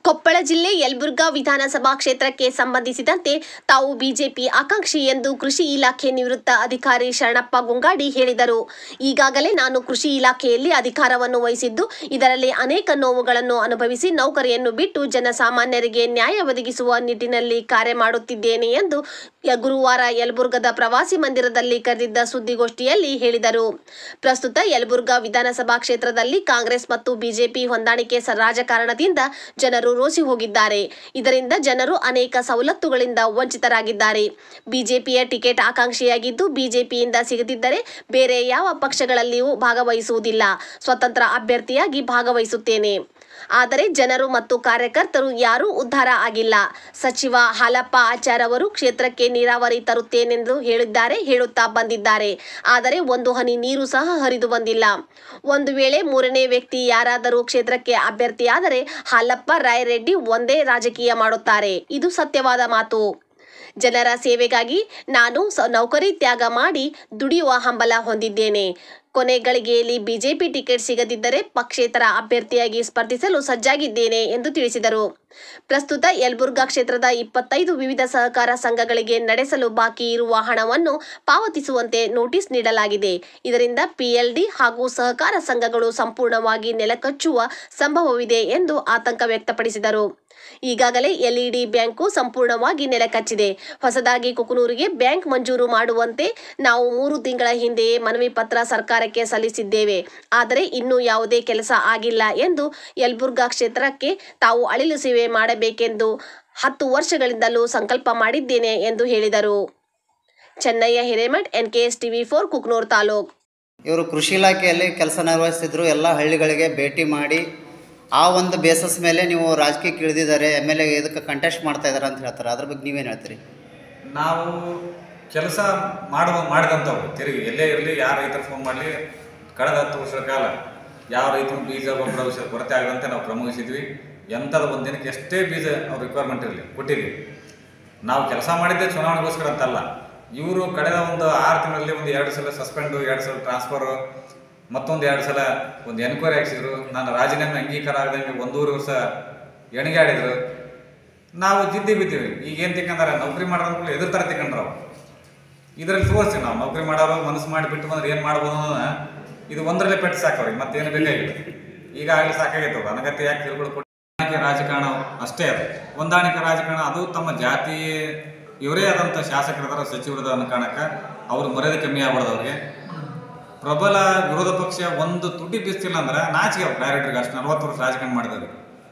ಕೊಪ್ಪಳ ಜಿಲ್ಲೆ ಯಲಬುರ್ಗಾ ವಿಧಾನಸಭಾ ಕ್ಷೇತ್ರಕ್ಕೆ ಸಂಬಂಧಿಸಿದಂತೆ ತಾವು ಬಿಜೆಪಿ ಆಕಾಂಕ್ಷಿ ಎಂದು ಕೃಷಿ ಇಲಾಖೆ ನಿವೃತ್ತ ಅಧಿಕಾರಿ ಶರಣಪ್ಪ ಗುಂಗಾಡಿ ಹೇಳಿದರು. ಈಗಾಗಲೇ ನಾನು ಕೃಷಿ ಇಲಾಖೆಯಲ್ಲಿ ಅಧಿಕಾರವನ್ನು ವಹಿಸಿದ್ದು, ಇದರಲ್ಲಿ ಅನೇಕ ನೋವುಗಳನ್ನು ಅನುಭವಿಸಿ ನೌಕರಿಯನ್ನು ಬಿಟ್ಟು ಜನಸಾಮಾನ್ಯರಿಗೆ ನ್ಯಾಯ ಒದಗಿಸುವ ನಿಟ್ಟಿನಲ್ಲಿ ಕಾರ್ಯ ಮಾಡುತ್ತಿದ್ದೇನೆ ಎಂದು ಗುರುವಾರ ಯಲಬುರ್ಗಾದ ಪ್ರವಾಸಿ ಮಂದಿರದಲ್ಲಿ ಕರೆದಿದ್ದ ಸುದ್ದಿಗೋಷ್ಠಿಯಲ್ಲಿ ಹೇಳಿದರು. ಪ್ರಸ್ತುತ ಯಲಬುರ್ಗಾ ವಿಧಾನಸಭಾ ಕ್ಷೇತ್ರದಲ್ಲಿ ಕಾಂಗ್ರೆಸ್ ಮತ್ತು ಬಿಜೆಪಿ ಹೊಂದಾಣಿಕೆ ರಾಜಕಾರಣದಿಂದ ಜನರು ರೋಸಿ ಹೋಗಿದ್ದಾರೆ. ಇದರಿಂದ ಜನರು ಅನೇಕ ಸವಲತ್ತುಗಳಿಂದ ವಂಚಿತರಾಗಿದ್ದಾರೆ. ಬಿಜೆಪಿಯ ಟಿಕೆಟ್ ಆಕಾಂಕ್ಷಿಯಾಗಿದ್ದು, ಬಿಜೆಪಿಯಿಂದ ಸಿಗದಿದ್ದರೆ ಬೇರೆ ಯಾವ ಪಕ್ಷಗಳಲ್ಲಿಯೂ ಭಾಗವಹಿಸುವುದಿಲ್ಲ. ಸ್ವತಂತ್ರ ಅಭ್ಯರ್ಥಿಯಾಗಿ ಭಾಗವಹಿಸುತ್ತೇನೆ. ಆದರೆ ಜನರು ಮತ್ತು ಕಾರ್ಯಕರ್ತರು ಯಾರೂ ಉದ್ಧಾರ ಆಗಿಲ್ಲ. ಸಚಿವ ಹಾಲಪ್ಪ ಆಚಾರ್ ಅವರು ಕ್ಷೇತ್ರಕ್ಕೆ ನೀರಾವರಿ ತರುತ್ತೇನೆಂದು ಹೇಳುತ್ತಾ ಬಂದಿದ್ದಾರೆ. ಆದರೆ ಒಂದು ಹನಿ ನೀರು ಸಹ ಹರಿದು ಬಂದಿಲ್ಲ. ಒಂದು ವೇಳೆ ಮೂರನೇ ವ್ಯಕ್ತಿ ಯಾರಾದರೂ ಕ್ಷೇತ್ರಕ್ಕೆ ಅಭ್ಯರ್ಥಿಯಾದರೆ ಹಾಲಪ್ಪ ರಾಯರೆಡ್ಡಿ ಒಂದೇ ರಾಜಕೀಯ ಮಾಡುತ್ತಾರೆ. ಇದು ಸತ್ಯವಾದ ಮಾತು. ಜನರ ಸೇವೆಗಾಗಿ ನಾನು ನೌಕರಿ ತ್ಯಾಗ ಮಾಡಿ ದುಡಿಯುವ ಹಂಬಲ ಹೊಂದಿದ್ದೇನೆ. ಕೊನೆ ಗಳಿಗೆಯಲ್ಲಿ ಬಿಜೆಪಿ ಟಿಕೆಟ್ ಸಿಗದಿದ್ದರೆ ಪಕ್ಷೇತರ ಅಭ್ಯರ್ಥಿಯಾಗಿ ಸ್ಪರ್ಧಿಸಲು ಸಜ್ಜಾಗಿದ್ದೇನೆ ಎಂದು ತಿಳಿಸಿದರು. ಪ್ರಸ್ತುತ ಯಲಬುರ್ಗಾ ಕ್ಷೇತ್ರದ 25 ವಿವಿಧ ಸಹಕಾರ ಸಂಘಗಳಿಗೆ ನಡೆಸಲು ಬಾಕಿ ಇರುವ ಹಣವನ್ನು ಪಾವತಿಸುವಂತೆ ನೋಟಿಸ್ ನೀಡಲಾಗಿದೆ. ಇದರಿಂದ ಪಿಎಲ್ಡಿ ಹಾಗೂ ಸಹಕಾರ ಸಂಘಗಳು ಸಂಪೂರ್ಣವಾಗಿ ನೆಲಕಚ್ಚುವ ಸಂಭವವಿದೆ ಎಂದು ಆತಂಕ ವ್ಯಕ್ತಪಡಿಸಿದರು. ಈಗಾಗಲೇ ಎಲ್ಇಡಿ ಬ್ಯಾಂಕು ಸಂಪೂರ್ಣವಾಗಿ ನೆಲಕಚ್ಚಿದೆ. ಹೊಸದಾಗಿ ಕುಕನೂರಿಗೆ ಬ್ಯಾಂಕ್ ಮಂಜೂರು ಮಾಡುವಂತೆ ನಾವು 3 ತಿಂಗಳ ಹಿಂದೆಯೇ ಮನವಿ ಪತ್ರ ಸರ್ಕಾರಕ್ಕೆ ಸಲ್ಲಿಸಿದ್ದೇವೆ. ಆದರೆ ಇನ್ನೂ ಯಾವುದೇ ಕೆಲಸ ಆಗಿಲ್ಲ ಎಂದು ಯಲಬುರ್ಗಾ ಕ್ಷೇತ್ರಕ್ಕೆ ತಾವು ಅಳಿಲು ಸೇವೆ ಮಾಡಬೇಕೆಂದು 10 ವರ್ಷಗಳಿಂದಲೂ ಸಂಕಲ್ಪ ಮಾಡಿದ್ದೇನೆ ಎಂದು ಹೇಳಿದರು. Chennaiah Hiremath, NKS TV4, Kukanur taluk. ಇವರು ಕೃಷಿ ಇಲಾಖೆಯಲ್ಲಿ ಕೆಲಸ ನಿರ್ವಹಿಸ್ತಿದ್ರು. ಎಲ್ಲ ಹಳ್ಳಿಗಳಿಗೆ ಭೇಟಿ ಮಾಡಿ ಆ ಒಂದು ಬೇಸಸ್ ಮೇಲೆ ನೀವು ರಾಜಕೀಯಕ್ಕೆ ಇಳಿದಿದ್ದಾರೆ, MLA ಇದಕ್ಕೆ ಕಂಟೆಸ್ಟ್ ಮಾಡ್ತಾ ಇದ್ದಾರೆ ಅಂತ ಹೇಳ್ತಾರೆ. ಅದ್ರ ಬಗ್ಗೆ ನೀವೇನು ಹೇಳ್ತೀರಿ? ನಾವು ಕೆಲಸ ಮಾಡಿದಂಥವ್ರು ತಿರುಗಿ ಎಲ್ಲೇ ಇರಲಿ, ಯಾರು ರೈತರು ಫೋನ್ ಮಾಡಲಿ, ಕಳೆದ 10 ವರ್ಷದ ಕಾಲ ಯಾವ ರೈತರು ಬೀಜ ಗೊಬ್ಬರ ಕೊರತೆ ಆಗದಂತೆ ನಾವು ಕ್ರಮ ವಹಿಸಿದ್ವಿ. ಎಂಥದ್ದು ಒಂದು ದಿನಕ್ಕೆ ಎಷ್ಟೇ ಬೀಜ ಅವ್ರ ರಿಕ್ವೈರ್ಮೆಂಟ್ ಇರಲಿ ಕೊಟ್ಟಿದ್ವಿ. ನಾವು ಕೆಲಸ ಮಾಡಿದ್ದೆ ಚುನಾವಣೆಗೋಸ್ಕರ ಅಂತಲ್ಲ. ಇವರು ಕಳೆದ ಒಂದು 6 ತಿಂಗಳಲ್ಲಿ ಒಂದು 2 ಸಲ ಸಸ್ಪೆಂಡು, 2 ಸಲ ಟ್ರಾನ್ಸ್ಫರು, ಮತ್ತೊಂದು 2 ಸಲ ಒಂದು ಎನ್ಕ್ವೈರಿ ಹಾಕ್ಸಿದ್ರು. ನಾನು ರಾಜೀನಾಮೆ ಅಂಗೀಕಾರ ಆಗದಂಗೆ 1.5 ವರ್ಷ ಎಣಿಗಾಡಿದ್ರು. ನಾವು ಜಿದ್ದಿ ಬಿದ್ದೀವಿ. ಈಗ ಏನು ತಿಳ್ಕೊಂಡಾರೆ, ನೌಕರಿ ಮಾಡೋದು ಎದುರ್ತಾರೆ ತಿಳ್ಕೊಂಡ್ರು. ಇದರಲ್ಲಿ ತೋರಿಸ್ತೀವಿ ನಾವು ನೌಕರಿ ಮಾಡೋರು ಮನಸ್ಸು ಮಾಡಿ ಬಿಟ್ಟು ಬಂದ್ರೆ ಏನು ಮಾಡ್ಬೋದು ಅನ್ನೋದನ್ನ ಇದು ಒಂದರಲ್ಲೇ ಪೆಟ್ಟು ಸಾಕವ್ರಿಗೆ, ಮತ್ತೇನು ಬೇಕಾಗಿಲ್ಲ. ಈಗಾಗಲೇ ಸಾಕಾಗೈತವ್ರು. ಅನಗತ್ಯ ಯಾಕೆ ತಿಳ್ಕೊಳ್ ಹೊಂದಾಣಿಕೆ ರಾಜಕಾರಣ ಅಷ್ಟೇ. ಅದು ಹೊಂದಾಣಿಕೆ ರಾಜಕಾರಣ. ಅದು ತಮ್ಮ ಜಾತಿ ಇವರೇ ಆದಂಥ ಶಾಸಕರದಾರ, ಸಚಿವರದ ಅನ್ನೋ ಕಾರಣಕ್ಕೆ ಅವ್ರು ಮರ್ಯಾದೆ ಕಮ್ಮಿ ಆಗ್ಬಾರ್ದವ್ರಿಗೆ. ಪ್ರಬಲ ವಿರೋಧ ಪಕ್ಷ ಒಂದು ತುಟಿ ಬೀಸ್ತಿಲ್ಲ ಅಂದ್ರೆ ನಾಚಿಕೆ ಅವ್ರು ಡೈರೆಕ್ಟ್ರಿಗೆ. ಅಷ್ಟು 40 ವರ್ಷ ರಾಜಕಾರಣ ಮಾಡಿದವ್ರಿಗೆ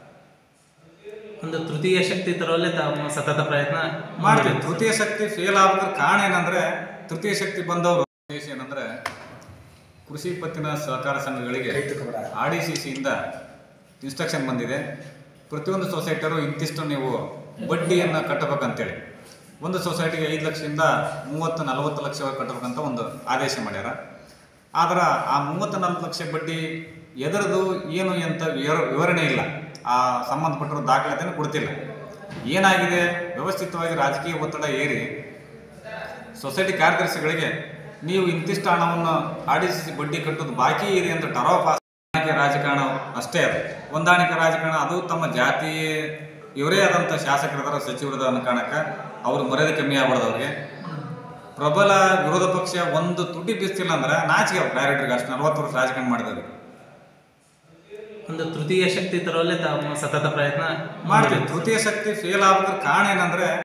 ಒಂದು ತೃತೀಯ ಶಕ್ತಿ ತರುವಲ್ಲೇ ತಾವು ಸತತ ಪ್ರಯತ್ನ ಮಾಡ್ತೀವಿ. ತೃತೀಯ ಶಕ್ತಿ ಫೇಲ್ ಆಗೋದ್ರ ಕಾರಣ ಏನಂದ್ರೆ, ತೃತೀಯ ಶಕ್ತಿ ಬಂದವರು ಏನಂದ್ರೆ, ಕೃಷಿ ಪತ್ತಿನ ಸಹಕಾರ ಸಂಘಗಳಿಗೆ RDCCಯಿಂದ ಇನ್ಸ್ಟ್ರಕ್ಷನ್ ಬಂದಿದೆ. ಪ್ರತಿಯೊಂದು ಸೊಸೈಟಿಯವರು ಇಂತಿಷ್ಟು ನೀವು ಬಡ್ಡಿಯನ್ನು ಕಟ್ಟಬೇಕಂತೇಳಿ. ಒಂದು ಸೊಸೈಟಿಗೆ 5 ಲಕ್ಷದಿಂದ 30-40 ಲಕ್ಷವರೆಗೆ ಕಟ್ಟಬೇಕಂತ ಒಂದು ಆದೇಶ ಮಾಡ್ಯಾರ. ಆದ್ರೆ ಆ 30-40 ಲಕ್ಷ ಬಡ್ಡಿ ಎದರದು ಏನು ಅಂತ ವಿವರಣೆ ಇಲ್ಲ. ಆ ಸಂಬಂಧಪಟ್ಟರು ದಾಖಲಾತಿಯನ್ನು ಕೊಡ್ತಿಲ್ಲ. ಏನಾಗಿದೆ, ವ್ಯವಸ್ಥಿತವಾಗಿ ರಾಜಕೀಯ ಒತ್ತಡ ಏರಿ ಸೊಸೈಟಿ ಕಾರ್ಯದರ್ಶಿಗಳಿಗೆ ನೀವು ಇಂತಿಷ್ಟು ಹಣವನ್ನು RDCC ಬಡ್ಡಿ ಕಟ್ಟೋದು ಬಾಕಿ ಇದೆ ಅಂತ ಟರ್ವ್ ಪಾಸ್. ಹೊಂದಾಣಿಕೆ ರಾಜಕಾರಣ ಅಷ್ಟೇ. ಅದು ಹೊಂದಾಣಿಕೆ ರಾಜಕಾರಣ. ಅದು ತಮ್ಮ ಜಾತಿ ಇವರೇ ಆದಂಥ ಶಾಸಕರದಾರ, ಸಚಿವರದ ಅನ್ನೋ ಕಾರಣಕ್ಕೆ ಅವ್ರು ಮರ್ಯಾದೆ ಕಮ್ಮಿ ಆಗ್ಬಾರ್ದವ್ರಿಗೆ. ಪ್ರಬಲ ವಿರೋಧ ಪಕ್ಷ ಒಂದು ತುಟಿ ಬೀಸ್ತಿಲ್ಲ ಅಂದ್ರೆ ನಾಚಿಕೆ ಅವ್ರು ಡೈರೆಕ್ಟ್ರಿಗೆ. ಅಷ್ಟು 40 ವರ್ಷ ರಾಜಕಾರಣ ಮಾಡಿದವ್ರಿಗೆ ಒಂದು ತೃತೀಯ ಶಕ್ತಿ ತರುವಲ್ಲೇ ತಾವು ಸತತ ಪ್ರಯತ್ನ ಮಾಡ್ತೀವಿ. ತೃತೀಯ ಶಕ್ತಿ ಫೇಲ್ ಆಗೋದ್ರ ಕಾರಣ ಏನಂದ್ರೆ